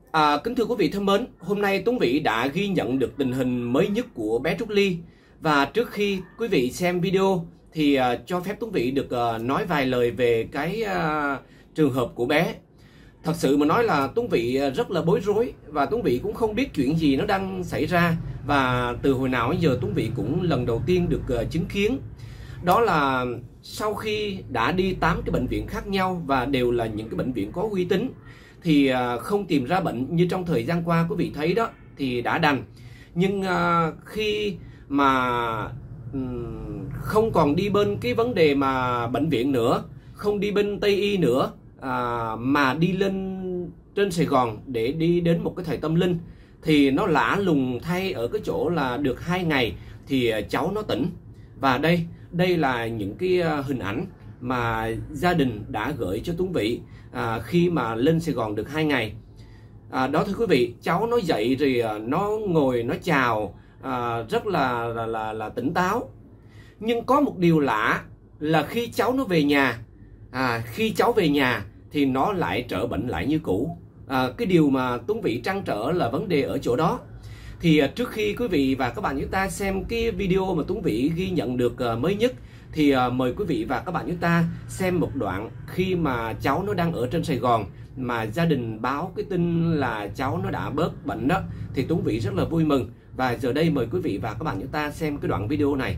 Kính thưa quý vị thân mến, hôm nay Tuấn Vĩ đã ghi nhận được tình hình mới nhất của bé Trúc Ly. Và trước khi quý vị xem video thì cho phép Tuấn Vĩ được nói vài lời về cái trường hợp của bé. Thật sự mà nói là Tuấn Vĩ rất là bối rối và Tuấn Vĩ cũng không biết chuyện gì nó đang xảy ra. Và từ hồi nào đến giờ Tuấn Vĩ cũng lần đầu tiên được chứng kiến. Đó là sau khi đã đi 8 cái bệnh viện khác nhau và đều là những cái bệnh viện có uy tín thì không tìm ra bệnh như trong thời gian qua quý vị thấy đó thì đã đành. Nhưng khi mà không còn đi bên cái vấn đề mà bệnh viện nữa, không đi bên Tây Y nữa, mà đi lên trên Sài Gòn để đi đến một cái thầy tâm linh, thì nó lạ lùng thay ở cái chỗ là được 2 ngày thì cháu nó tỉnh. Và đây là những cái hình ảnh mà gia đình đã gửi cho Tuấn Vĩ khi mà lên Sài Gòn được 2 ngày. Đó thưa quý vị, cháu nó dậy rồi nó ngồi nó chào rất là tỉnh táo. Nhưng có một điều lạ là khi cháu nó về nhà, khi cháu về nhà thì nó lại trở bệnh lại như cũ. Cái điều mà Tuấn Vĩ trăn trở là vấn đề ở chỗ đó. Thì trước khi quý vị và các bạn chúng ta xem cái video mà Tuấn Vĩ ghi nhận được mới nhất thì mời quý vị và các bạn chúng ta xem một đoạn khi mà cháu nó đang ở trên Sài Gòn mà gia đình báo cái tin là cháu nó đã bớt bệnh đó, thì Tuấn Vĩ rất là vui mừng. Và giờ đây mời quý vị và các bạn chúng ta xem cái đoạn video này.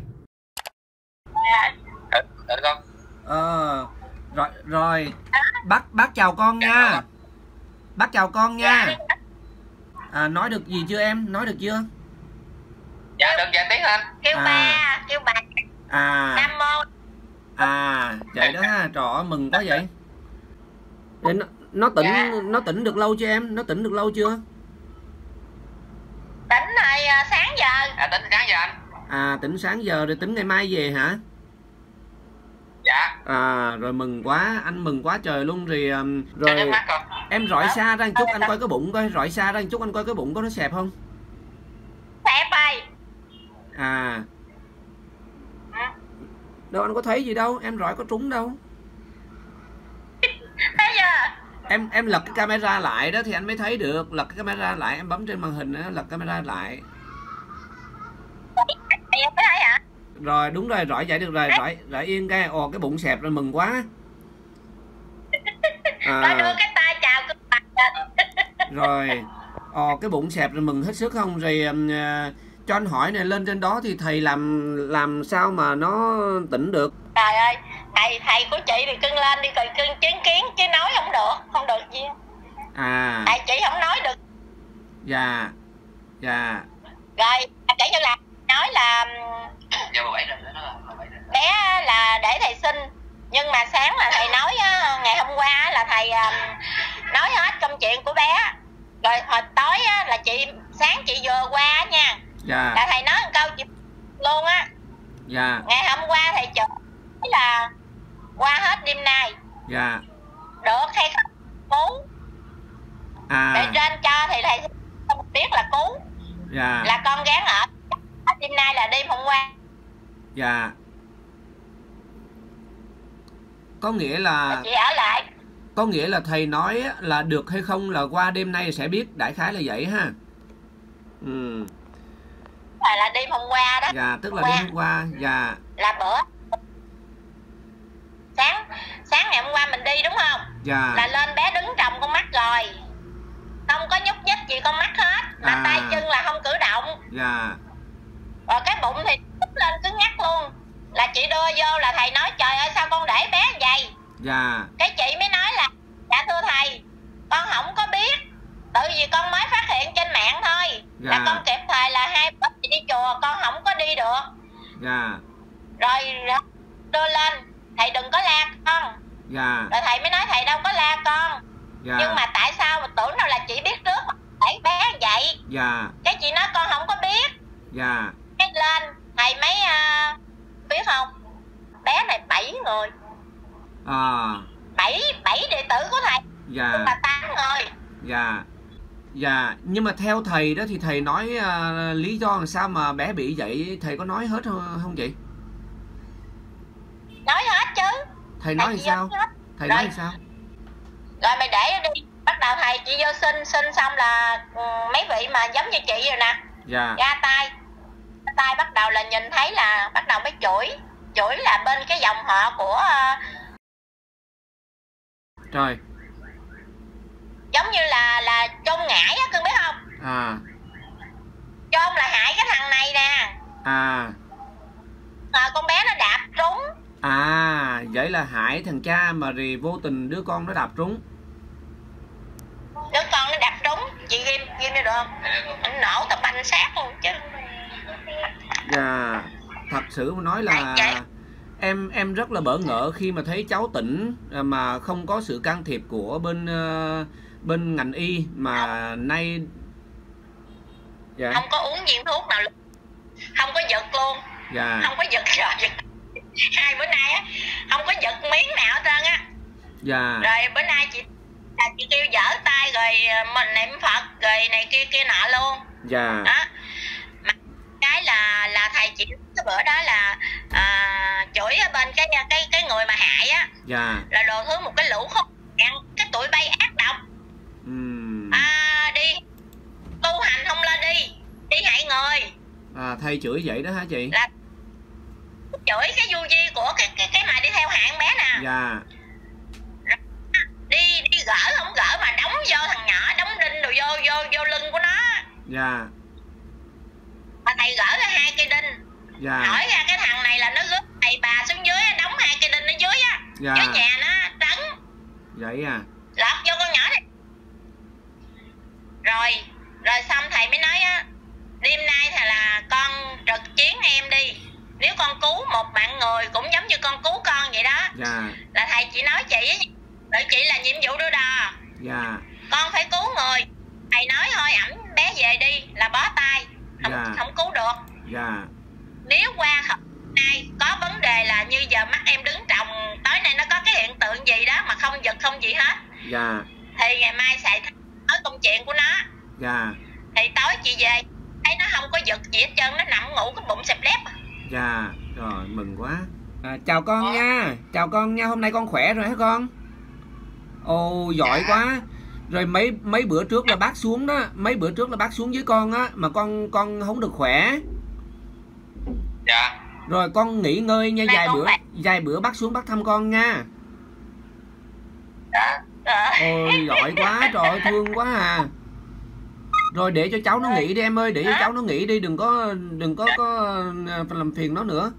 Rồi bác chào con nha. Bác chào con nha. Nói được gì chưa em? Nói được chưa? Dạ được, dạ tiếng anh. Kêu ba, kêu bà. Nam mô. Vậy đó ha, trời ơi mừng quá vậy. Để nó tỉnh được lâu chưa em? Nó tỉnh được lâu chưa? Tỉnh rồi sáng giờ. Tỉnh sáng giờ anh. Tỉnh sáng giờ rồi tính ngày mai về hả? Dạ. Rồi mừng quá, anh mừng quá trời luôn. Rồi em rọi xa ra một chút anh coi cái bụng coi, rọi xa ra một chút anh coi cái bụng có nó xẹp không? Xẹp ơi. Đâu anh có thấy gì đâu, em rọi có trúng đâu. Thấy chưa? Em lật cái camera lại đó thì anh mới thấy được. Lật cái camera lại, em bấm trên màn hình đó, lật camera lại. Em mới thấy hả? Rồi đúng rồi, rọi vậy được rồi, rọi yên cái. Cái bụng xẹp rồi mừng quá. Có đưa cái tay chào cơ mặt. Rồi cái bụng xẹp rồi mừng hết sức không? Rồi cho anh hỏi này, lên trên đó thì thầy làm sao mà nó tỉnh được? Trời ơi, thầy của chị thì cưng lên đi rồi cưng chứng kiến chứ nói không được gì. Thầy chị không nói được. Dạ. Rồi kể như là nói là giờ 17 rồi bé là để thầy sinh, nhưng mà sáng là thầy nói ngày hôm qua là thầy nói hết công chuyện của bé. Rồi hồi tối là sáng chị vừa qua nha. Dạ. Là thầy nói một câu chị luôn á. Dạ. Ngày hôm qua thầy chở là qua hết đêm nay. Dạ. Được hay không cứu. Để trên cho thì thầy không biết là cứu. Dạ. Là con gán ở hết đêm nay là đêm hôm qua. Dạ. Có nghĩa là chị ở lại. Có nghĩa là thầy nói là được hay không là qua đêm nay sẽ biết, đại khái là vậy ha. Là đêm hôm qua đó. Dạ, tức là đêm hôm qua. Dạ. Là bữa sáng ngày hôm qua mình đi đúng không? Dạ. Là lên bé đứng trong con mắt rồi, không có nhúc nhích gì con mắt hết, mà tay chân là không cử động. Dạ. Rồi cái bụng thì lên cứng ngắc luôn. Là chị đưa vô là thầy nói trời ơi sao con để bé vậy? Dạ. Cái chị mới nói là dạ thưa thầy, con không có biết, tự vì con mới phát hiện trên mạng thôi. Dạ. Là con kịp thời là 2 bữa chị đi chùa con không có đi được. Dạ. Rồi đưa lên thầy đừng có la con. Dạ. Rồi thầy mới nói thầy đâu có la con. Dạ. Nhưng mà tại sao mà tưởng đâu là chị biết trước mà để bé vậy? Dạ. Cái chị nói con không có biết. Dạ. Cái lên thầy mới biết không, bé này 7 người. 7 đệ tử của thầy. Dạ. Nhưng mà 8 người. Dạ. Dạ. Nhưng mà theo thầy đó thì thầy nói lý do làm sao mà bé bị vậy, thầy có nói hết không chị? Nói hết chứ. Thầy nói làm sao? Thầy nói làm sao? Rồi mày để đi, bắt đầu thầy chị vô xin xong là mấy vị mà giống như chị rồi nè, dạ, ra tay bắt đầu là nhìn thấy là bắt đầu mới chửi là bên cái dòng họ của trời, giống như là Trung Ngải á, cưng biết không? Trung là hại cái thằng này nè. Con bé nó đạp trúng. Vậy là hại thằng cha mà rồi vô tình đứa con nó đạp trúng. Đứa con nó đạp trúng, chị ghim đi được không? Anh nổ tập banh xác luôn chứ. Dạ, thật sự mà nói là em rất là bỡ ngỡ khi mà thấy cháu tỉnh mà không có sự can thiệp của bên ngành y mà nay không có uống viên thuốc nào luôn, không có giật luôn, không có giật rồi. 2 bữa nay á không có giật miếng nào hết trơn á. Rồi bữa nay chị kêu dở tay rồi mình niệm Phật rồi này kia nọ luôn. Đó. Mà cái là thầy chị cái bữa đó là chửi ở bên cái người mà hại á, là đồ thứ một cái lũ khốn nạn, cái tụi bay ác độc. Đi tu hành không lên đi hại người. Thầy chửi vậy đó hả chị? Là chửi cái du di của cái mà đi theo hạng bé nè. Đi gỡ không gỡ mà đóng vô thằng nhỏ, đóng đinh rồi vô lưng của nó. Mà thầy gỡ ra 2 cây đinh. Hỏi ra cái thằng này là nó rước thầy bà xuống dưới, đóng 2 cây đinh ở dưới á. Dưới nhà nó trấn. Vậy lọt vô con nhỏ này. Rồi xong thầy mới nói á, đêm nay thì là con trực chiến em đi, nếu con cứu một mạng người cũng giống như con cứu con vậy đó. Là thầy chỉ nói chị với chị là nhiệm vụ đưa đò. Con phải cứu người. Thầy nói thôi ẵm bé về đi là bó tay, không cứu được. Nếu qua nay có vấn đề là như giờ mắt em đứng trồng, tối nay nó có cái hiện tượng gì đó mà không giật không gì hết, thì ngày mai sẽ nói công chuyện của nó. Thì tối chị về thấy nó không có giật gì hết trơn, nó nằm ngủ cái bụng xẹp lép. Rồi mừng quá. Chào con nha, chào con nha, hôm nay con khỏe rồi hả con? Ồ giỏi quá. Rồi mấy bữa trước là bác xuống đó, mấy bữa trước là bác xuống với con á, mà con không được khỏe. Rồi con nghỉ ngơi nha, vài bữa bác xuống bác thăm con nha. Ôi giỏi quá, trời ơi thương quá à. Rồi để cho cháu nó nghỉ đi em ơi, để cho cháu nó nghỉ đi, đừng có làm phiền nó nữa.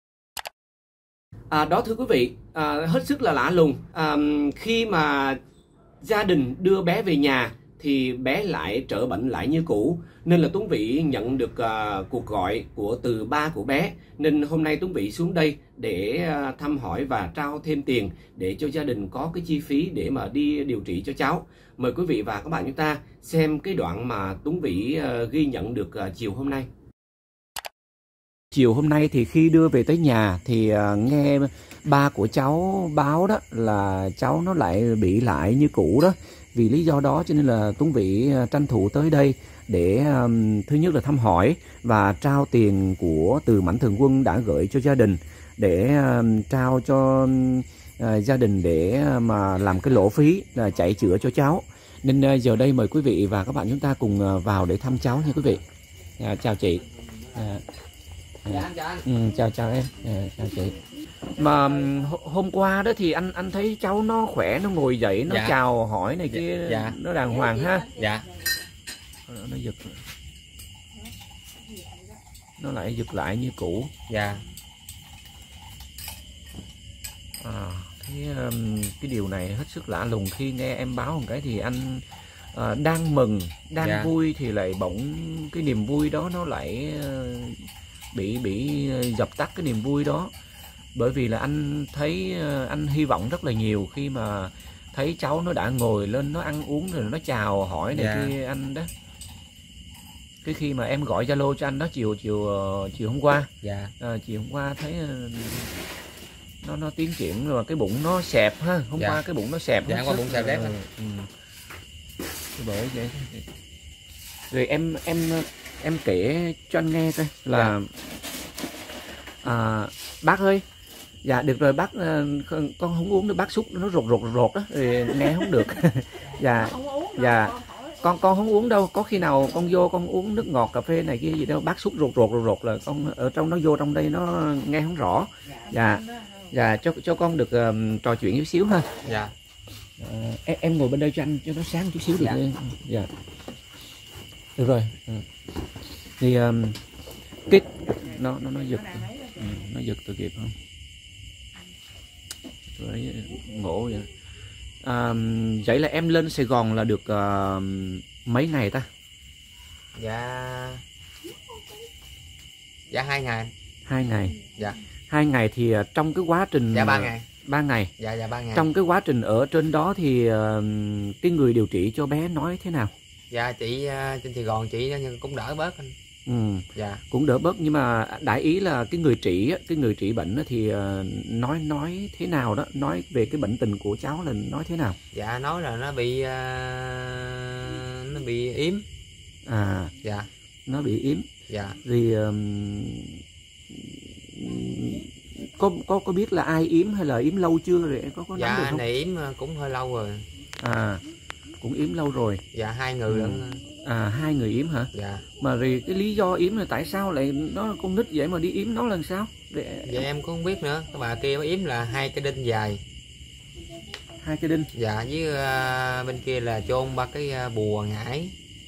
Đó thưa quý vị, hết sức là lạ lùng. Khi mà gia đình đưa bé về nhà thì bé lại trở bệnh lại như cũ. Nên là Tuấn Vĩ nhận được cuộc gọi từ ba của bé. Nên hôm nay Tuấn Vĩ xuống đây để thăm hỏi và trao thêm tiền để cho gia đình có cái chi phí để mà đi điều trị cho cháu. Mời quý vị và các bạn chúng ta xem cái đoạn mà Tuấn Vĩ ghi nhận được chiều hôm nay. Chiều hôm nay thì khi đưa về tới nhà thì nghe ba của cháu báo đó là cháu nó lại bị lại như cũ đó. Vì lý do đó cho nên là Tuấn Vĩ tranh thủ tới đây để thứ nhất là thăm hỏi và trao tiền từ Mạnh Thường Quân đã gửi cho gia đình, để trao cho gia đình để mà làm cái lỗ phí là chạy chữa cho cháu. Nên giờ đây mời quý vị và các bạn chúng ta cùng vào để thăm cháu nha quý vị. Chào chị. Chào em. Chào chị. Mà hôm qua đó thì anh thấy cháu nó khỏe, nó ngồi dậy, nó chào hỏi này kia, nó đàng hoàng ha. Nó giật, nó lại giật lại như cũ. Cái điều này hết sức lạ lùng. Khi nghe em báo một cái thì anh đang mừng, đang vui thì lại bỗng cái niềm vui đó nó lại bị dập tắt cái niềm vui đó. Bởi vì là anh thấy anh hy vọng rất là nhiều khi mà thấy cháu nó đã ngồi lên, nó ăn uống rồi nó chào hỏi này kia anh đó. Cái khi mà em gọi Zalo cho anh đó chiều hôm qua, chiều hôm qua thấy nó tiến triển rồi, cái bụng nó xẹp ha. Hôm qua cái bụng nó xẹp. Qua bụng xẹp đấy. Bởi vậy. Rồi em kể cho anh nghe coi là bác ơi, Dạ được rồi bác, con không uống nữa, bác xúc nó rột đó thì nghe không được. Dạ dạ con không uống đâu, có khi nào con vô con uống nước ngọt cà phê này kia gì đâu, bác xúc rột là con ở trong nó vô trong đây nó nghe không rõ. Dạ dạ cho con được trò chuyện chút xíu ha. Dạ. Em ngồi bên đây cho anh cho nó sáng chút xíu được. Dạ được rồi. Thì cái nó giật, nó giật tôi kịp không? Rồi ngộ vậy. Vậy là em lên Sài Gòn là được mấy ngày ta? Dạ 2 ngày. 2 ngày. Dạ. 2 ngày thì trong cái quá trình. Dạ 3 ngày. 3 ngày. Dạ 3 ngày. Trong cái quá trình ở trên đó thì cái người điều trị cho bé nói thế nào? Dạ chị trên Sài Gòn chị nhưng cũng đỡ bớt anh. Dạ. Cũng đỡ bớt, nhưng mà đại ý là cái người trị bệnh thì nói thế nào đó, nói về cái bệnh tình của cháu là nói thế nào? Dạ nói là nó bị yếm. Dạ. Nó bị yếm. Dạ. Thì có biết là ai yếm hay là yếm lâu chưa rồi có nắm được không? Dạ này yếm cũng hơi lâu rồi. Cũng yếm lâu rồi. Dạ 2 người lận. 2 người yếm hả? Dạ. Mà rồi cái lý do yếm là tại sao lại nó con nít vậy mà đi yếm nó lần sao? Dạ em cũng không biết nữa. Cái bà kia yếm là 2 cái đinh dài. 2 cái đinh. Dạ với bên kia là chôn 3 cái bùa ngải.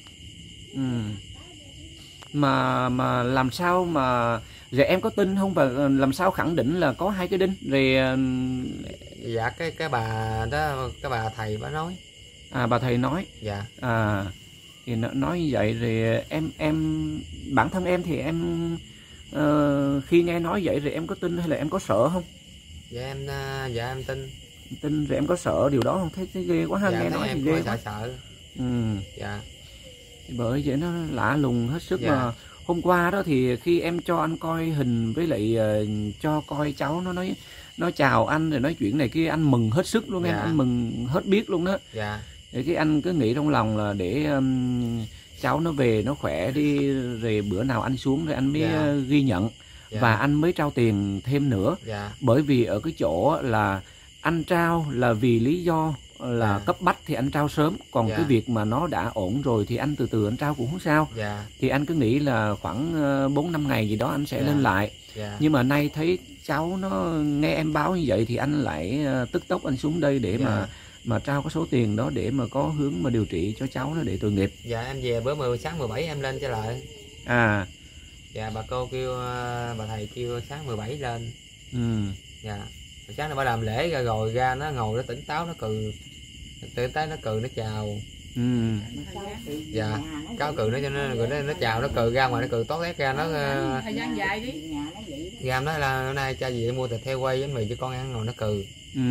Mà làm sao mà rồi em có tin không, và làm sao khẳng định là có 2 cái đinh rồi? Dạ cái bà đó, cái bà thầy bà nói. Bà thầy nói. Dạ. Thì nói như vậy rồi em bản thân em thì em khi nghe nói vậy rồi em có tin hay là em có sợ không? Dạ em tin rồi em có sợ điều đó không? Thấy ghê quá ha. Dạ, nghe nói em thì ghê sợ quá. sợ. Dạ. Bởi vậy nó lạ lùng hết sức. Dạ. Mà hôm qua đó thì khi em cho anh coi hình với lại cho coi cháu nó chào anh rồi nói chuyện này kia, anh mừng hết sức luôn. Em anh mừng hết biết luôn đó. Dạ. Thì cái anh cứ nghĩ trong lòng là để cháu nó về nó khỏe đi, rồi bữa nào anh xuống rồi anh mới ghi nhận. Và anh mới trao tiền thêm nữa. Bởi vì ở cái chỗ là anh trao là vì lý do là cấp bách thì anh trao sớm, còn cái việc mà nó đã ổn rồi thì anh từ từ anh trao cũng không sao. Thì anh cứ nghĩ là khoảng 4-5 ngày gì đó anh sẽ lên lại. Nhưng mà nay thấy cháu nó nghe em báo như vậy thì anh lại tức tốc anh xuống đây để mà trao cái số tiền đó để mà có hướng mà điều trị cho cháu nó để tội nghiệp. Dạ em về bữa sáng 17 em lên trở lại. Dạ bà cô kêu, bà thầy kêu sáng 17 lên. Dạ. Sáng nó bà làm lễ ra rồi ra nó ngồi nó tỉnh táo, nó cười. Tới nó cười nó chào. Dạ. Cáo cười nó cho nó chào, nó cười ra ngoài, nó cười tót tét ra, nó thời gian dài đi. Ra nói là hôm nay cha gì mua thịt heo quay bánh mì cho con ăn, rồi nó cười.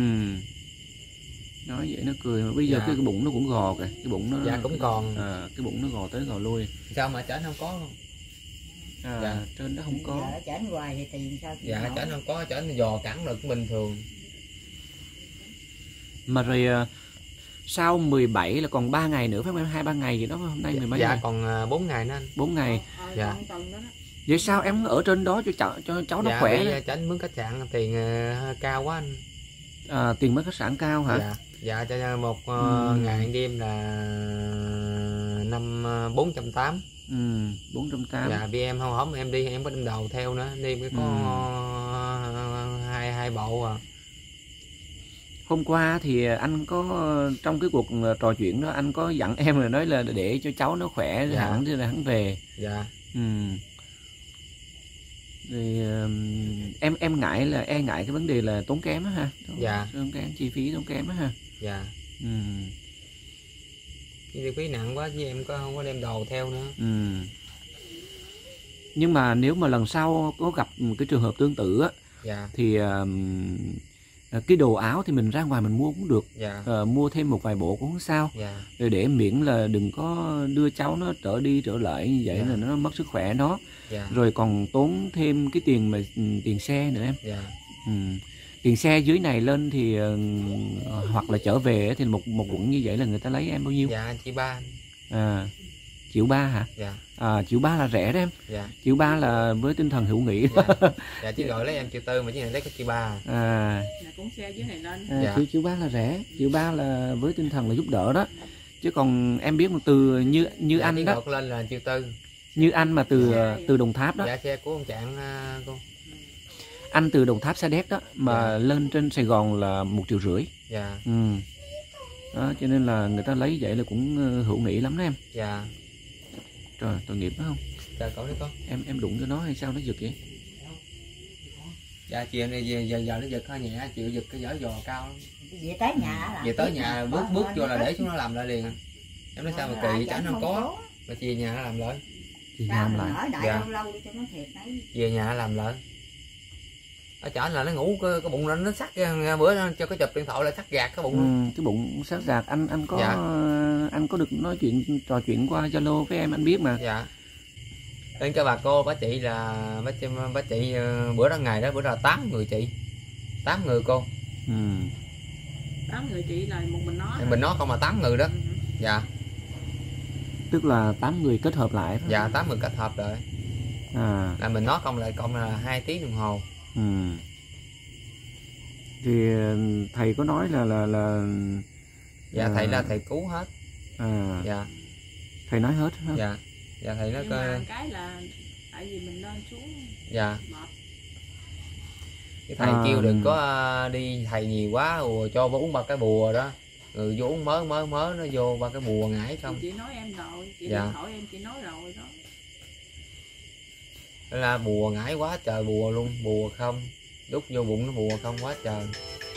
Nói vậy nó cười, bây giờ cái bụng nó cũng gò kìa, cái bụng nó. Dạ cũng còn. Cái bụng nó gò tới gò lui. Sao mà chảnh không có luôn? Trên đó không có. Chảnh hoài thì tiền sao? Dạ chảnh không có, chảnh dò cẳng được bình thường. Mà rồi sau 17 là còn 3 ngày nữa phải không em? 2-3 ngày gì đó, hôm nay 10 mấy ngày. Dạ còn 4 ngày nữa anh. 4 ngày. Dạ. Vậy sao em ở trên đó cho cháu nó khỏe? Dạ chảnh mướn khách sạn tiền cao quá anh. Tiền mướn khách sạn cao hả? Dạ cho một ngày đêm là 480. 480. Dạ vì em không em đi em có đem đầu theo nữa, đi mới có hai bộ Hôm qua thì anh có trong cái cuộc trò chuyện đó anh có dặn em rồi, nói là để cho cháu nó khỏe rồi hắn về. Dạ. Thì em ngại là ngại cái vấn đề là tốn kém á ha. Tốn kém, chi phí tốn kém á ha. Dạ. Chi phí nặng quá chứ em không có đem đồ theo nữa. Nhưng mà nếu mà lần sau có gặp một cái trường hợp tương tự á, thì cái đồ áo thì mình ra ngoài mình mua cũng được. Mua thêm một vài bộ cũng không sao. Rồi để miễn là đừng có đưa cháu nó trở đi trở lại như vậy là nó mất sức khỏe nó. Rồi còn tốn thêm cái tiền mà tiền xe nữa em. Tiền xe dưới này lên thì hoặc là trở về thì một quận như vậy là người ta lấy em bao nhiêu? Dạ chị 3. 1,3 triệu hả? Dạ. 1,3 triệu là rẻ đó em. Dạ. 1,3 triệu là với tinh thần hữu nghị. Dạ. Dạ chứ gọi lấy em 1,4 triệu mà chứ này lấy có 1,3 triệu. À. Cũng xe dưới này lên. Dạ. 1,3 triệu là rẻ, 1,3 triệu là với tinh thần là giúp đỡ đó. Chứ còn em biết một từ như dạ, anh đó. lên là 1,4 triệu. Như anh mà từ Đồng Tháp đó. Dạ xe của ông Trạng cô. Anh từ Đồng Tháp Sa Đéc đó mà lên trên Sài Gòn là 1,5 triệu. Dạ. Đó, cho nên là người ta lấy vậy là cũng hữu nghị lắm đó em. Dạ. Trời, tội nghiệp đó không? Dạ cậu đấy con. Em đụng cho nó hay sao nó giật vậy? Dạ chị này giờ nó giật hơi nhẹ, chịu giật cái vỏ giò cao lắm. Về tới nhà về tới nhà bước vô là để xuống nó làm lại liền. Em nói sao mà kỳ chả nó có. Mà chị về nhà nó làm lại. Chị làm lại. Dạ. Lâu cho nó thiệt đấy. Về nhà nó làm lại. Ở chợ là nó ngủ cái bụng lên nó sắc bữa nó cho cái chụp điện thoại là sắc gạt cái bụng. Cái bụng sắc gạt anh có anh có được nói chuyện trò chuyện qua Zalo với em anh biết mà. Dạ. Nên cho bà cô bác chị là bác chị bữa đó ngày đó bữa đó 8 người chị. 8 người cô. 8 người chị là một mình nó. Mình nó không mà 8 người đó. Dạ. Tức là 8 người kết hợp lại phải không? Dạ 8 người kết hợp rồi. Là mình nó không lại cộng là 2 tiếng đồng hồ. Thì thầy có nói là dạ thầy là thầy cứu hết. Dạ. Thầy nói hết hả? Dạ. Dạ thầy nói coi cái là tại vì mình lên xuống. Dạ. Cái thầy kêu đừng có đi thầy nhiều quá cho uống 3 cái bùa đó. Rồi vô uống mới nó vô 3 cái bùa ngải xong. Chị nói em rồi, chị dạ. điện thoại em chị nói rồi đó. Đó là bùa ngải quá trời bùa luôn, bùa không. Đút vô bụng nó bùa không quá trời.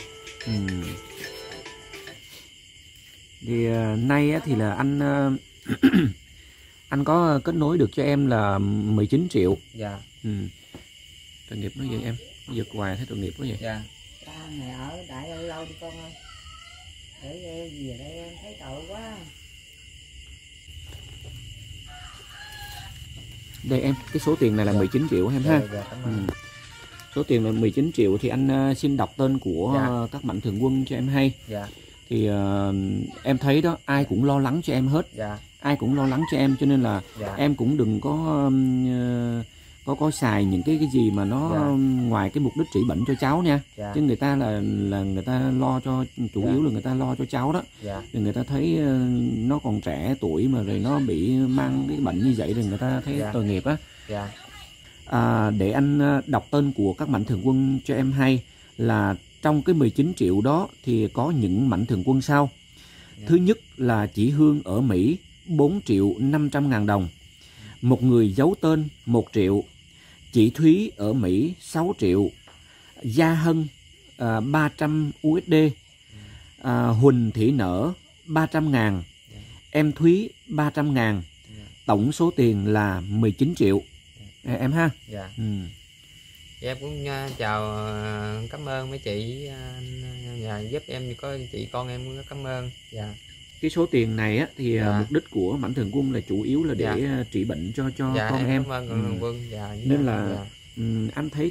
Thì nay thì là anh anh có kết nối được cho em là 19 triệu. Dạ. Tội nghiệp nó vậy em, nó giật hoài thấy tội nghiệp quá vậy. Dạ. Ba mẹ ở đại lâu đi con ơi. Để về đây em thấy tội quá. Đây em, cái số tiền này là 19 triệu em ha. Dạ, số tiền là 19 triệu thì anh xin đọc tên của các mạnh thường quân cho em hay. Dạ. Thì em thấy đó, ai cũng lo lắng cho em hết. Dạ. Ai cũng lo lắng cho em cho nên là em cũng đừng có xài những cái gì mà nó ngoài cái mục đích trị bệnh cho cháu nha. Chứ người ta là người ta lo cho chủ yếu là người ta lo cho cháu đó. Thì người ta thấy nó còn trẻ tuổi mà rồi nó bị mang cái bệnh như vậy rồi người ta thấy tội nghiệp á. Để anh đọc tên của các mạnh thường quân cho em hay là trong cái 19 triệu đó thì có những mạnh thường quân sau. Thứ nhất là chị Hương ở Mỹ 4.500.000 đồng. Một người giấu tên 1 triệu. Chị Thúy ở Mỹ 6 triệu. Gia Hân 300 USD. Huỳnh Thị Nở 300.000. Em Thúy 300.000. Tổng số tiền là 19 triệu. Em ha. Dạ. Em cũng chào cảm ơn mấy chị nhà giúp em có chị con em cũng cảm ơn. Dạ. Cái số tiền này á thì mục đích của mạnh thường quân là chủ yếu là để trị bệnh cho con em. Cảm ơn quân. Nên là anh thấy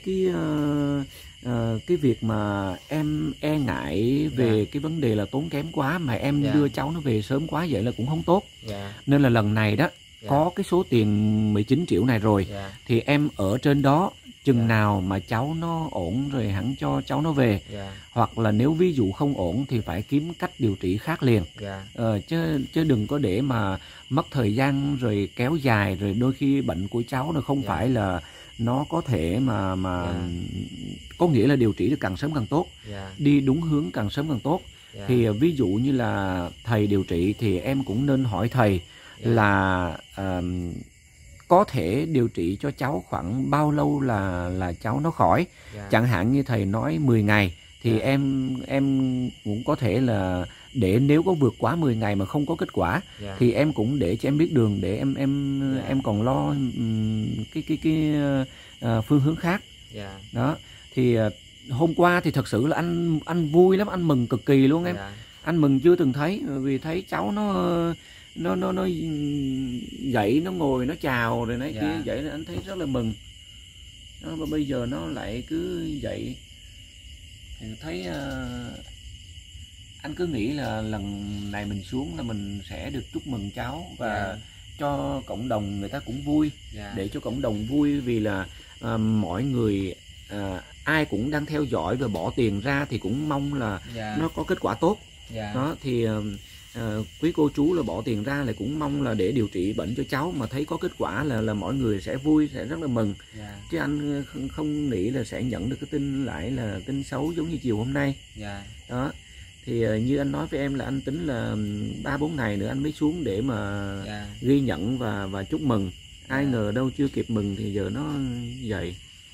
cái việc mà em e ngại về cái vấn đề là tốn kém quá mà em đưa cháu nó về sớm quá vậy là cũng không tốt. Nên là lần này đó có cái số tiền 19 triệu này rồi thì em ở trên đó chừng nào mà cháu nó ổn rồi hẳn cho cháu nó về. Hoặc là nếu ví dụ không ổn thì phải kiếm cách điều trị khác liền. Chứ đừng có để mà mất thời gian rồi kéo dài rồi đôi khi bệnh của cháu nó không phải là nó có thể mà có nghĩa là điều trị được càng sớm càng tốt. Đi đúng hướng càng sớm càng tốt. Thì ví dụ như là thầy điều trị thì em cũng nên hỏi thầy là có thể điều trị cho cháu khoảng bao lâu là cháu nó khỏi. Chẳng hạn như thầy nói 10 ngày thì em cũng có thể là để nếu có vượt quá 10 ngày mà không có kết quả thì em cũng để cho em biết đường để em còn lo cái phương hướng khác. Đó thì hôm qua thì thật sự là anh vui lắm, anh mừng cực kỳ luôn em. Anh mừng chưa từng thấy vì thấy cháu nó dậy nó ngồi nó chào rồi đấy kia vậy là anh thấy rất là mừng. Đó, và bây giờ nó lại cứ dậy thì thấy anh cứ nghĩ là lần này mình xuống là mình sẽ được chúc mừng cháu và cho cộng đồng người ta cũng vui, để cho cộng đồng vui, vì là mọi người ai cũng đang theo dõi và bỏ tiền ra thì cũng mong là nó có kết quả tốt. Đó thì quý cô chú là bỏ tiền ra là cũng mong là để điều trị bệnh cho cháu, mà thấy có kết quả là mọi người sẽ vui, sẽ rất là mừng. Chứ anh không nghĩ là sẽ nhận được cái tin lại là tin xấu giống như chiều hôm nay. Đó thì như anh nói với em là anh tính là 3-4 ngày nữa anh mới xuống để mà ghi nhận và chúc mừng. Ai ngờ đâu chưa kịp mừng thì giờ nó vậy.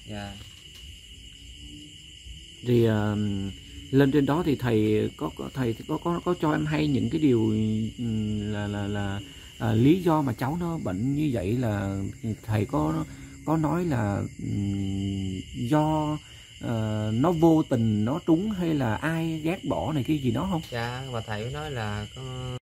Thì lên trên đó thì thầy có cho em hay những cái điều là lý do mà cháu nó bệnh như vậy, là thầy có nói là do nó vô tình nó trúng hay là ai ghét bỏ này cái gì đó không? Dạ, và thầy nói là có...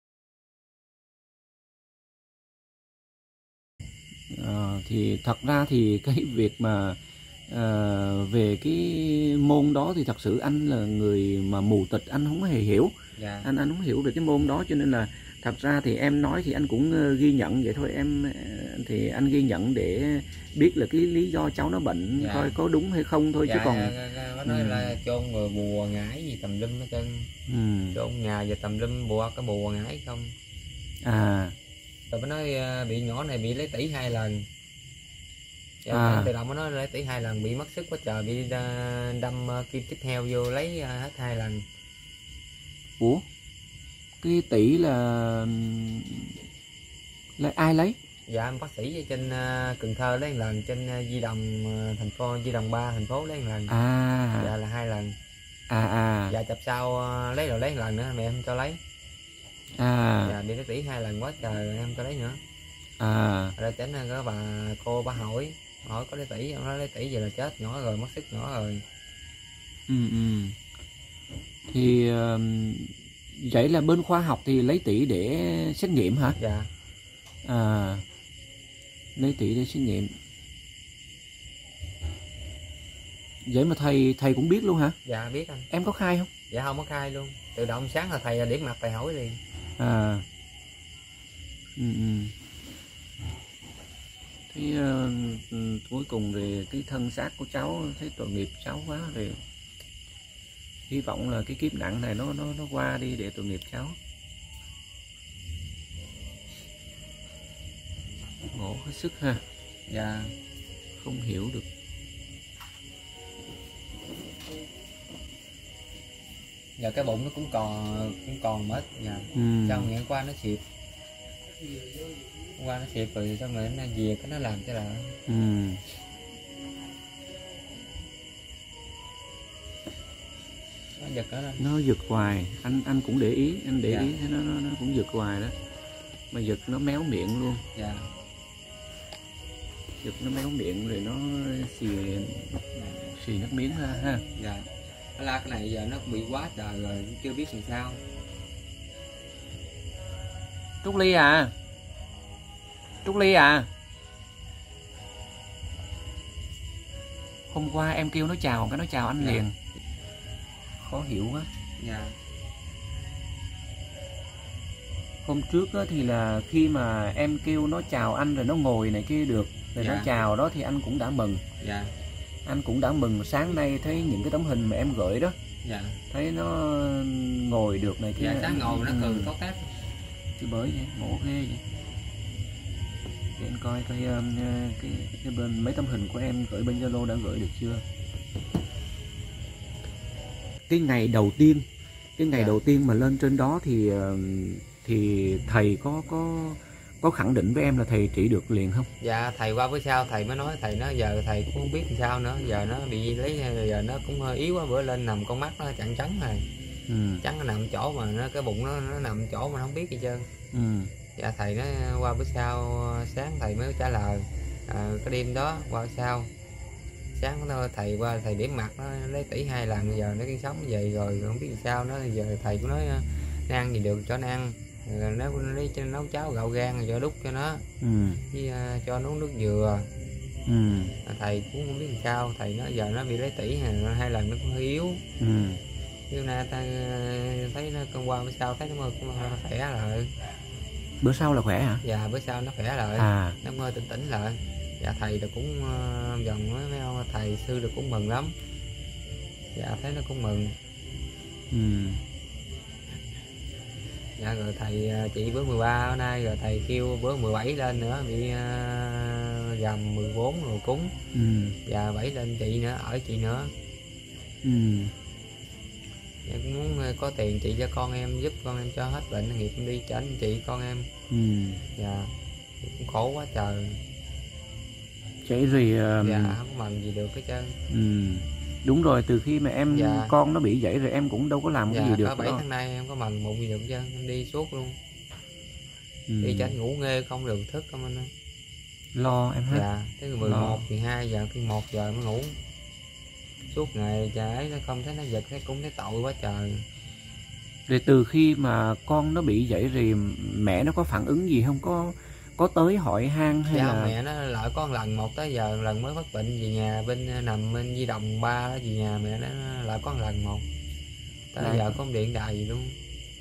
thì thật ra thì cái việc mà về cái môn đó thì thật sự anh là người mà mù tịch, anh không hề hiểu. Anh không hiểu về cái môn đó, cho nên là thật ra thì em nói thì anh cũng ghi nhận vậy thôi. Thì anh ghi nhận để biết là cái lý do cháu nó bệnh coi có đúng hay không thôi, chứ còn có nói là chôn rồi bùa ngải gì tầm lum hết trơn. Chôn nhà và tầm lum bùa có bùa ngải không. Rồi mới nói bị nhỏ này bị lấy tỷ 2 lần. Từ đầu mới nói lấy tỷ 2 lần, bị mất sức quá trời, bị đâm kim tiếp theo vô lấy hết 2 lần. Ủa? Cái tỷ là ai lấy? Dạ bác sĩ trên Cần Thơ lấy 1 lần, trên Di Đồng thành phố Di Đồng 3 thành phố lấy 1 lần. Dạ là 2 lần. Dạ chập sau lấy 1 lần nữa mẹ em cho lấy. Dạ bị lấy tỷ 2 lần quá trời em cho lấy nữa. Rồi tránh có bà cô bà hỏi có lấy tỷ, ông nói lấy tỷ giờ là chết, nhỏ rồi, mất sức nhỏ rồi. Thì vậy là bên khoa học thì lấy tỷ để xét nghiệm hả? Dạ. Lấy tỷ để xét nghiệm. Vậy mà thầy cũng biết luôn hả? Dạ biết anh. Em có khai không? Dạ không có khai luôn. Từ đầu sáng là thầy là điểm mặt thầy hỏi liền. Thế cuối cùng thì cái thân xác của cháu thấy tội nghiệp cháu quá, rồi hy vọng là cái kiếp nặng này nó qua đi để tội nghiệp cháu. Ngộ hết sức ha. Dạ. Không hiểu được. Giờ cái bụng nó cũng còn mất. Dạ. Trong ngày qua nó xịp. Qua nó xịp rồi xong rồi nó về cái nó làm cho là nó giật hoài. Anh cũng để ý, anh để ý thấy nó cũng giật hoài đó, mà giật nó méo miệng luôn. Giật nó méo miệng rồi nó xì nước miếng ra ha. Cái này giờ nó cũng bị quá trời rồi, chưa biết làm sao. Trúc Ly à, hôm qua em kêu nó chào, cái nó chào anh liền. Khó hiểu quá. Hôm trước thì là khi mà em kêu nó chào anh rồi nó ngồi này kia được rồi nó chào đó thì anh cũng đã mừng. Anh cũng đã mừng. Sáng nay thấy những cái tấm hình mà em gửi đó, thấy nó ngồi được này kia. Sáng ngồi nó cười tốt tát. Chứ bởi vậy, ngộ ghê vậy. Để anh coi cái bên mấy tấm hình của em gửi bên Zalo đã gửi được chưa. Cái ngày đầu tiên mà lên trên đó thì thầy có khẳng định với em là thầy trị được liền không? Dạ thầy qua bữa sau thầy mới nói, thầy nói giờ thầy cũng không biết làm sao nữa, giờ nó bị lấy, giờ nó cũng hơi yếu quá, bữa lên nằm con mắt nó chặn trắng rồi. Trắng nó nằm chỗ mà nó cái bụng nó nằm chỗ mà nó không biết gì trơn. Dạ thầy nói qua bữa sau sáng thầy mới trả lời. Cái đêm đó qua sau sáng nó thầy qua thầy điểm mặt nó lấy tỷ 2 lần, giờ nó sống vậy rồi không biết làm sao nữa. Giờ thầy cũng nói nó ăn gì được cho nó ăn, nó lấy cho nấu cháo gạo gan cho đút cho nó, với cho nó uống nước dừa. Thầy cũng không biết làm sao. Thầy nói giờ nó bị lấy tỷ 2 lần nó cũng hơi yếu. Hôm nay ta thấy nó con qua bữa sau thấy nó khỏe rồi. Bữa sau là khỏe hả? Dạ bữa sau nó khỏe lại, nó ngơi tỉnh tỉnh lại. Dạ thầy được cũng dần mấy ông thầy sư được cũng mừng lắm. Dạ thấy nó cũng mừng. Dạ rồi thầy chị bữa 13 hôm nay, rồi thầy kêu bữa 17 lên nữa bị gầm 14 rồi cúng. Dạ 7 lên chị nữa, ở chị nữa. Dạ cũng muốn có tiền chị cho con em, giúp con em cho hết bệnh nghiệp đi cho anh chị con em. Dạ cũng khổ quá trời. Vậy rồi dạ không có mần gì được hết trơn. Đúng rồi, từ khi mà em con nó bị vậy rồi em cũng đâu có làm cái gì được. Có 7 tháng nay em có mần mụn gì được chứ, em đi suốt luôn. Đi cho anh ngủ nghe không được thức không anh ơi. Lo em hết. Dạ, tới 11, 12 giờ, khi 1 giờ mới ngủ. Suốt ngày trời ấy nó không thấy nó giật, thấy cũng thấy tội quá trời. Rồi từ khi mà con nó bị vậy thì mẹ nó có phản ứng gì không? Có tới hỏi han hay là... mẹ nó lại có một lần, một tới giờ lần mới phát bệnh về nhà, bên nằm bên Di Đồng 3 đó, về nhà mẹ nó lại có một lần một. Tới giờ không điện đài gì luôn.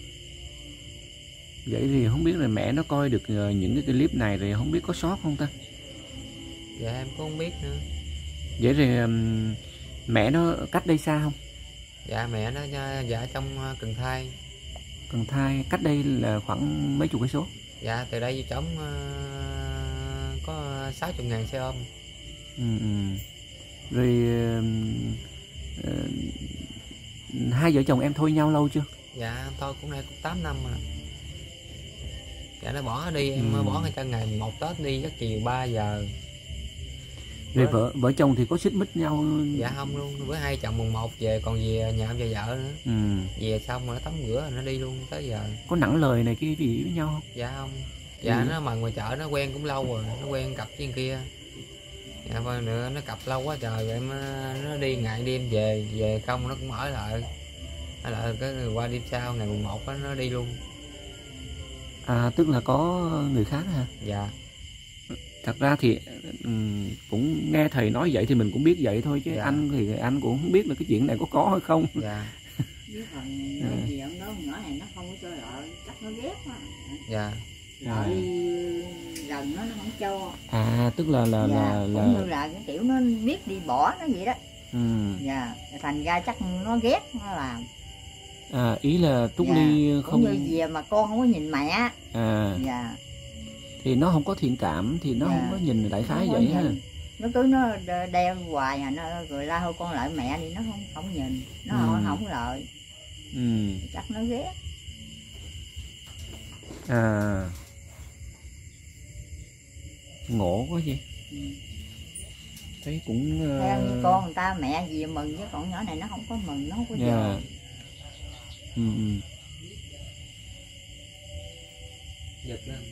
Vậy thì không biết là mẹ nó coi được những cái clip này rồi không biết có sót không ta? Dạ em cũng không biết nữa. Vậy thì mẹ nó cách đây xa không? Dạ mẹ nó dạ trong Cần Thai. Cần Thai cách đây là khoảng mấy chục cây số? Dạ từ đây trống có 60.000 xe ôm. Rồi hai vợ chồng em thôi nhau lâu chưa? Dạ thôi cũng nay cũng 8 năm rồi. Dạ nó bỏ đi, em bỏ ngay chân ngày 1 Tết đi giấc chiều 3 giờ. Rồi vợ chồng thì có xích mích nhau? Dạ không luôn, bữa hai chồng mùng 1 về, còn về nhà về vợ nữa. Về xong rồi nó tắm rửa rồi nó đi luôn tới giờ. Có nặng lời này kia gì với nhau không? Dạ không. Dạ nó mần ngoài chợ nó quen cũng lâu rồi, nó quen cặp với kia. Dạ vâng nữa, nó cặp lâu quá trời rồi em nó đi ngày đêm về không nó cũng ở lại. Ở lại cái qua đêm sau ngày mùng 1 đó, nó đi luôn. Tức là có người khác hả? Dạ. Thật ra thì cũng nghe thầy nói vậy thì mình cũng biết vậy thôi chứ. Anh thì anh cũng không biết là cái chuyện này có hay không. Dạ. Với phần gì ông đó nhỏ này nó không có cho lợi, chắc nó ghét quá. Dạ. Lợi gần nó không cho. Tức là cũng như là cái kiểu nó biết đi bỏ nó vậy đó. Dạ, thành ra chắc nó ghét nó làm. Ý là Trúc Ly không cũng như về mà con không có nhìn mẹ. Dạ. Thì nó không có thiện cảm thì nó không có nhìn đại khái vậy ha. Nó cứ nó đeo hoài nó rồi la thôi con lợi mẹ đi, nó không nhìn, nó không lợi. Chắc nó ghét. Ngộ quá gì. Thấy cũng theo như con người ta mẹ gì mừng, chứ con nhỏ này nó không có mừng, nó không có giờ. Giật lắm.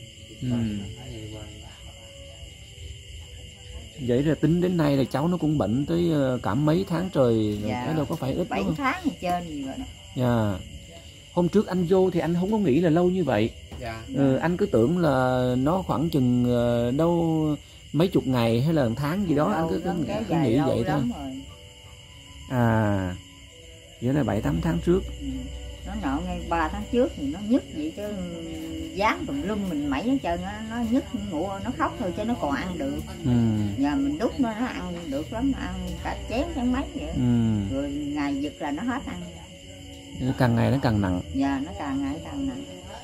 Vậy là tính đến nay là cháu nó cũng bệnh tới cả mấy tháng trời rồi, đâu có phải ít 7 tháng gì trên gì rồi đó. Hôm trước anh vô thì anh không có nghĩ là lâu như vậy. Anh cứ tưởng là nó khoảng chừng đâu mấy chục ngày hay là 1 tháng gì đó, anh cứ nghĩ vậy thôi. Vậy là 7-8 tháng trước. Nó nọ ngay 3 tháng trước thì nó nhức vậy chứ dán tùm lum mình mẩy hết trơn, nó nhức ngủ nó khóc thôi chứ nó còn ăn được. Giờ mình đút nó ăn được lắm, nó ăn cả chén mấy vậy. Rồi ngày giật là nó hết ăn. Càng ngày nó càng nặng. Dạ nó càng ngày càng nặng.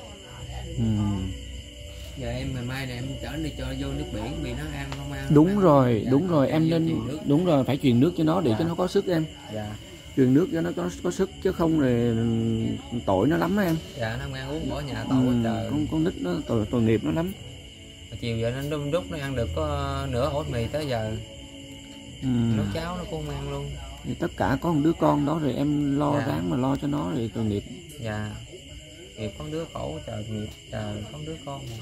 Giờ em ngày mai này em chở đi cho vô nước biển vì nó ăn không ăn. Đúng rồi em nên phải truyền nước cho nó để cho nó có sức em. Truyền nước cho nó có sức chứ không rồi tội nó lắm em. Dạ nó không ăn uống bỏ nhà tội quá trời. Con nít nó tội nghiệp nó lắm. Chiều giờ nó đun đúc nó ăn được có nửa ổ mì tới giờ. Nấu cháo nó cũng không ăn luôn. Thì tất cả có một đứa con đó rồi em lo ráng mà lo cho nó rồi tội nghiệp. Dạ. Nghiệp con đứa khổ trời, nghiệp trời con đứa con mà.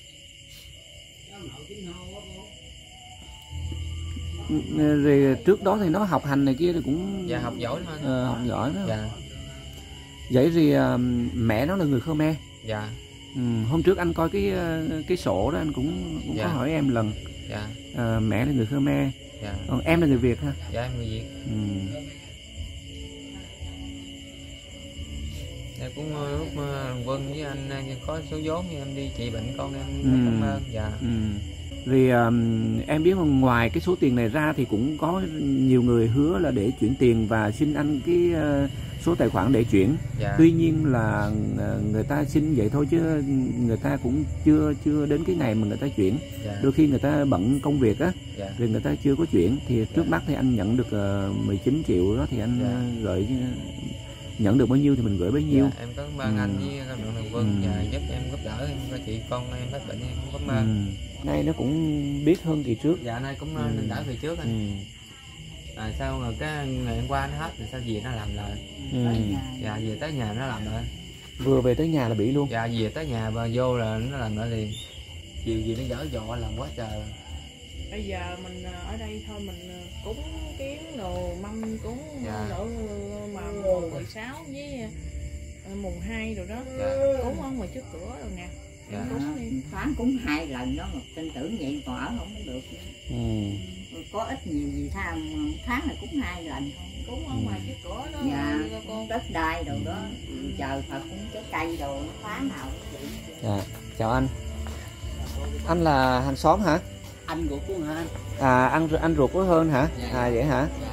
Rồi trước đó thì nó học hành này kia thì cũng học giỏi thôi. Học giỏi đó. Vậy thì mẹ nó là người Khmer. Hôm trước anh coi cái sổ đó anh cũng có hỏi em lần. Mẹ là người Khmer. Còn em là người Việt ha? Dạ em người Việt. Em cũng lúc Quân với anh có số vốn thì em đi trị bệnh con em cảm ơn. Dạ. Vì em biết không, ngoài cái số tiền này ra thì cũng có nhiều người hứa là để chuyển tiền và xin anh cái số tài khoản để chuyển. Dạ. Tuy nhiên là người ta xin vậy thôi chứ người ta cũng chưa đến cái ngày mà người ta chuyển. Dạ. Đôi khi người ta bận công việc á, dạ. Rồi người ta chưa có chuyển thì trước mắt thì anh nhận được 19 triệu đó thì anh gửi, nhận được bao nhiêu thì mình gửi bấy nhiêu. Dạ, em có cảm ơn anh với các bạn Quân và giúp em giúp đỡ em có chị con em hết bệnh em cũng cảm ơn. Nay nó cũng biết hơn kỳ trước. Dạ nay cũng nên đỡ kỳ trước anh. Sao rồi cái ngày hôm qua nó hết rồi sao về nó làm lại. Dạ về tới nhà nó làm lại. Vừa về tới nhà là bị luôn. Dạ về tới nhà và vô là nó làm lại liền. Chiều gì nó dở dọ làm quá trời. Bây giờ mình ở đây thôi mình cúng kiến đồ mâm cúng nữa mà mùng 16 với mùng 2 rồi đó. Dạ. Cúng ở ngoài trước cửa rồi nè. Dạ. Cúng đi. Tháng cúng 2 lần đó mà tin tưởng vậy còn ở không được. Có ít nhiều gì tháng là cúng 2 lần thôi. Cúng ở ngoài trước cửa đó. Dạ. Đất đai đồ đó. Chờ Phật cúng trái cây đồ tháng nào cũng vậy. Dạ. Chào anh. Anh là hàng xóm hả? Anh ruột của Hơn. Anh ruột của Hơn hả? Dạ. Vậy hả? Dạ.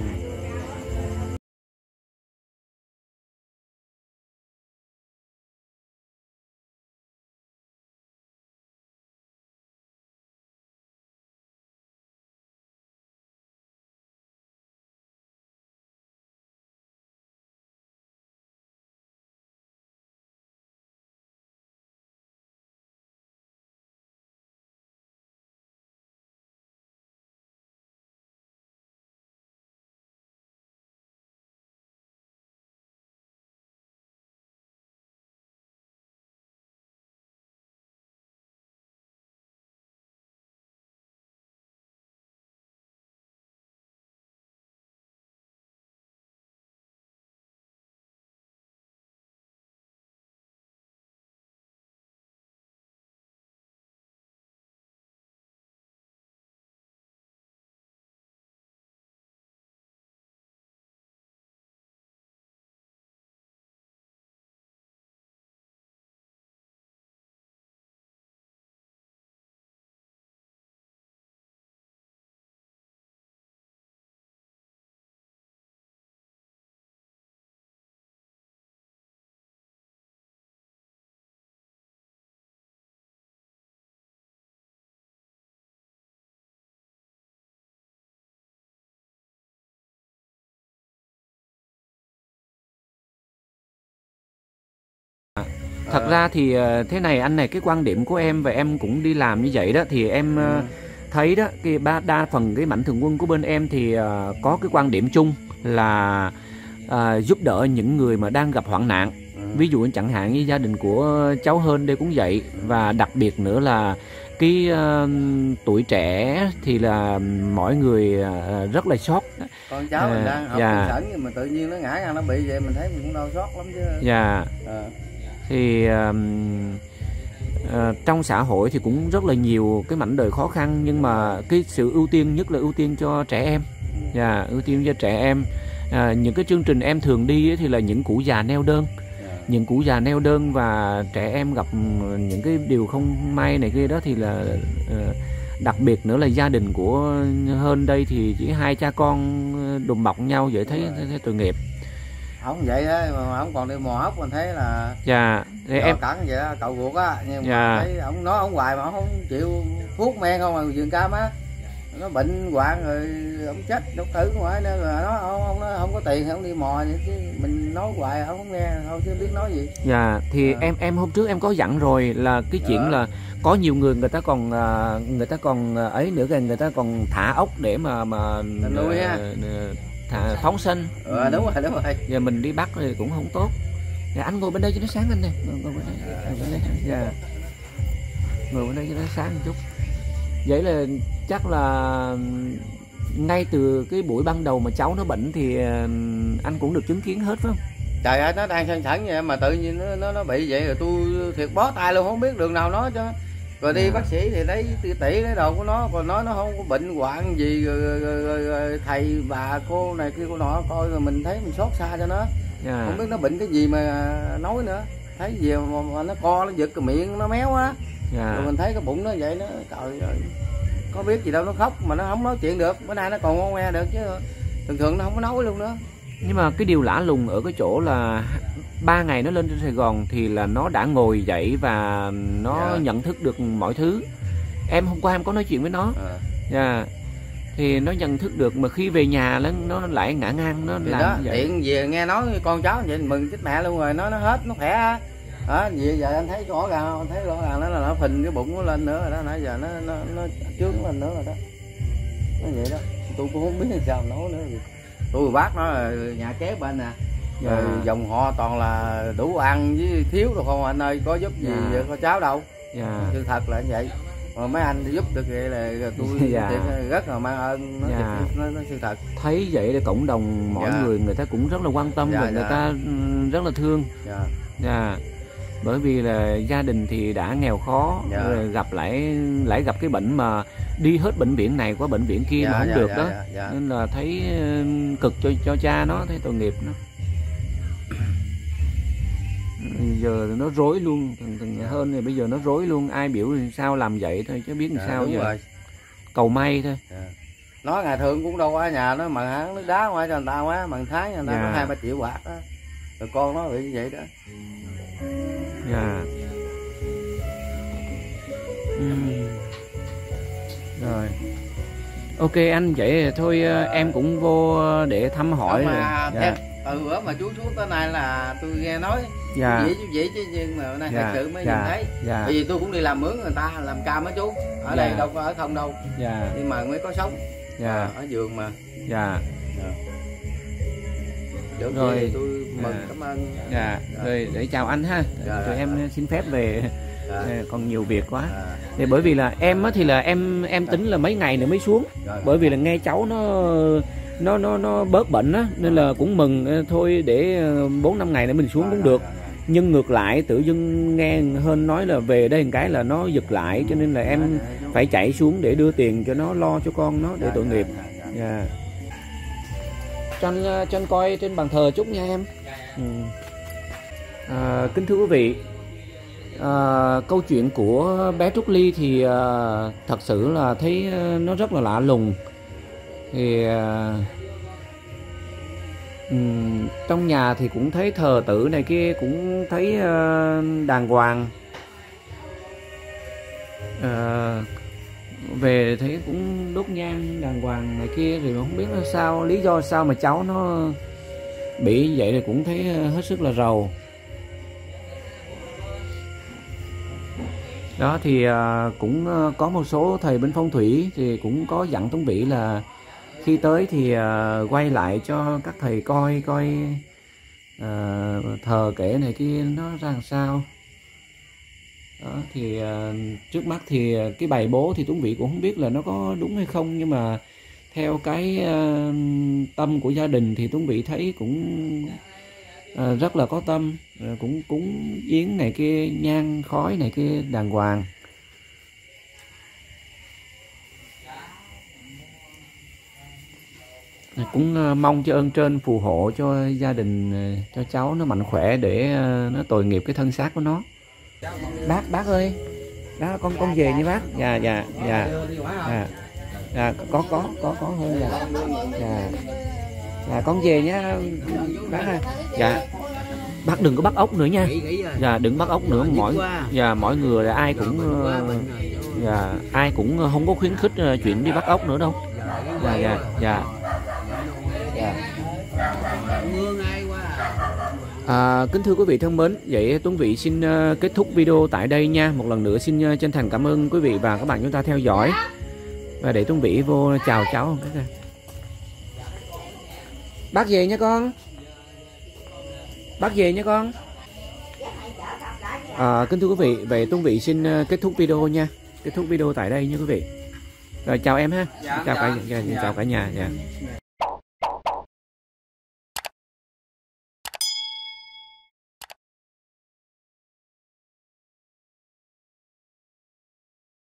Thật ra thì thế này anh này, cái quan điểm của em và em cũng đi làm như vậy đó thì em thấy đó, cái đa phần cái mạnh thường quân của bên em thì có cái quan điểm chung là giúp đỡ những người mà đang gặp hoạn nạn. Ví dụ chẳng hạn như gia đình của cháu Hơn đây cũng vậy, và đặc biệt nữa là cái tuổi trẻ thì là mọi người rất là sót. Con cháu mình đang học trường sảnh nhưng mà tự nhiên nó ngã ra nó bị vậy mình thấy mình cũng đau xót lắm chứ. Dạ. Thì trong xã hội thì cũng rất là nhiều cái mảnh đời khó khăn, nhưng mà cái sự ưu tiên nhất là ưu tiên cho trẻ em. Ưu tiên cho trẻ em. Những cái chương trình em thường đi thì là những cụ già neo đơn. Những cụ già neo đơn và trẻ em gặp những cái điều không may này kia đó thì là đặc biệt nữa là gia đình của Hơn đây thì chỉ hai cha con đùm bọc nhau vậy, thấy tội nghiệp. Không vậy á mà không còn đi mò ốc mình thấy là thì em cẳng vậy đó, cậu ruột á, nhưng mà thấy ông nói ông hoài mà ông không chịu thuốc men không, mà vườn cam á nó bệnh hoạn rồi ông chết đột tử ngoài nên là nó không có tiền thì ông đi mò vậy chứ mình nói hoài ông không nghe thôi chứ biết nói gì. Thì em hôm trước em có dặn rồi là cái chuyện là có nhiều người người ta còn ấy nữa kìa, người ta còn thả ốc để mà nuôi ha. Phóng sinh. Đúng rồi. Giờ mình đi bắt thì cũng không tốt. Anh ngồi bên đây cho nó sáng anh nè. Ngồi bên đây. Ngồi bên đây cho nó sáng một chút. Vậy là chắc là ngay từ cái buổi ban đầu mà cháu nó bệnh thì anh cũng được chứng kiến hết phải không? Trời ơi, nó đang sẵn vậy mà tự nhiên nó bị vậy rồi tôi thiệt bó tay luôn, không biết đường nào nói cho. Rồi đi bác sĩ thì lấy tỉ cái đầu của nó, còn nó không có bệnh hoạn gì rồi thầy bà cô này kia cô nọ coi rồi mình thấy mình xót xa cho nó. Không biết nó bệnh cái gì mà nói nữa. Thấy gì mà nó co, nó giật cái miệng nó méo á. Rồi mình thấy cái bụng nó vậy nó trời ơi. Có biết gì đâu, nó khóc mà nó không nói chuyện được. Bữa nay nó còn ngon nghe được chứ thường thường nó không có nói luôn nữa. Nhưng mà cái điều lạ lùng ở cái chỗ là 3 ngày nó lên trên Sài Gòn thì là nó đã ngồi dậy và nó nhận thức được mọi thứ. Em hôm qua em có nói chuyện với nó. Thì nó nhận thức được, mà khi về nhà nó lại ngã ngang, nó thì làm đó, vậy. Tiện về nghe nói con cháu vậy mừng chết mẹ luôn rồi, nó hết, nó khỏe. Đó, vậy giờ anh thấy rõ ràng, anh thấy rõ ràng nó là nó phình cái bụng nó lên nữa rồi đó, nãy giờ nó trướng lên nữa rồi đó. Nó vậy đó, tôi cũng không biết làm sao nói nữa. Tôi bác nó là nhà kế bên nè. Rồi dòng họ toàn là đủ ăn với thiếu rồi không anh ơi, có giúp gì vậy có cháu đâu. Sự thật là như vậy. Mà mấy anh giúp được vậy là tôi rất là mang ơn nó sự thật. Thấy vậy để cộng đồng mọi người ta cũng rất là quan tâm và người ta rất là thương. Bởi vì là gia đình thì đã nghèo khó, rồi lại gặp cái bệnh mà đi hết bệnh viện này qua bệnh viện kia mà không được đó. Nên là thấy cực cho cha nó, thấy tội nghiệp nó. Giờ nó rối luôn, thằng hơn này bây giờ nó rối luôn, ai biểu thì sao làm vậy thôi chứ biết làm sao giờ. Rồi. Cầu may thôi. Nó ngày thường cũng đâu ở nhà nó mà hãng nước đá ngoài cho người ta quá, bằng tháng người ta có 2-3 triệu bạc đó. Rồi con nó bị như vậy đó. Rồi. Ok anh, vậy thôi em cũng vô để thăm hỏi. Từ bữa mà chú xuống tới nay là tôi nghe nói vậy chứ nhưng mà nay thật sự mới nhìn thấy. Bởi vì tôi cũng đi làm mướn người ta làm cam á chú, ở đây đâu có ở không đâu, nhưng mà mới có sống ở giường mà. Rồi tôi mừng, cảm ơn. Rồi để chào anh ha. Rồi em xin phép về. Còn nhiều việc quá. Thì bởi vì là em thì là em tính là mấy ngày nữa mới xuống. Bởi vì là nghe cháu nó bớt bệnh á, nên là cũng mừng thôi để 4-5 ngày nữa mình xuống cũng được. Nhưng ngược lại tự dưng nghe hơn nói là về đây một cái là nó giật lại, cho nên là em phải chạy xuống để đưa tiền cho nó, lo cho con nó để tội nghiệp. Cho anh coi trên bàn thờ chút nha em. Kính thưa quý vị, câu chuyện của bé Trúc Ly thì thật sự là thấy nó rất là lạ lùng. Thì trong nhà thì cũng thấy thờ tự này kia, cũng thấy đàng hoàng. Về thấy cũng đốt nhang đàng hoàng này kia, thì không biết là sao, lý do sao mà cháu nó bị vậy, thì cũng thấy hết sức là rầu. Đó thì cũng có một số thầy bên phong thủy thì cũng có dặn Tuấn Vĩ là khi tới thì quay lại cho các thầy coi thờ kể này kia nó ra làm sao. Đó thì trước mắt thì cái bài bố thì Tuấn Vĩ cũng không biết là nó có đúng hay không, nhưng mà theo cái tâm của gia đình thì Tuấn Vĩ thấy cũng rất là có tâm, cũng cúng viếng này kia, nhang khói này kia đàng hoàng. Cũng mong cho ơn trên phù hộ cho gia đình, cho cháu nó mạnh khỏe để nó tội nghiệp cái thân xác của nó. Bác ơi, đó con về nha bác. Có hơn con về nhá bác ha. Bác đừng có bắt ốc nữa nha. Đừng bắt ốc nữa, mọi người là ai cũng không có khuyến khích chuyện đi bắt ốc nữa đâu. Kính thưa quý vị thân mến, vậy Tuấn Vĩ xin kết thúc video tại đây nha. Một lần nữa xin chân thành cảm ơn quý vị và các bạn chúng ta theo dõi. Và để Tuấn Vĩ vô chào cháu. Bác về nha con. Bác về nha con. Kính thưa quý vị, vậy Tuấn Vĩ xin kết thúc video nha. Kết thúc video tại đây nha quý vị. Rồi chào em ha. Chào cả nhà.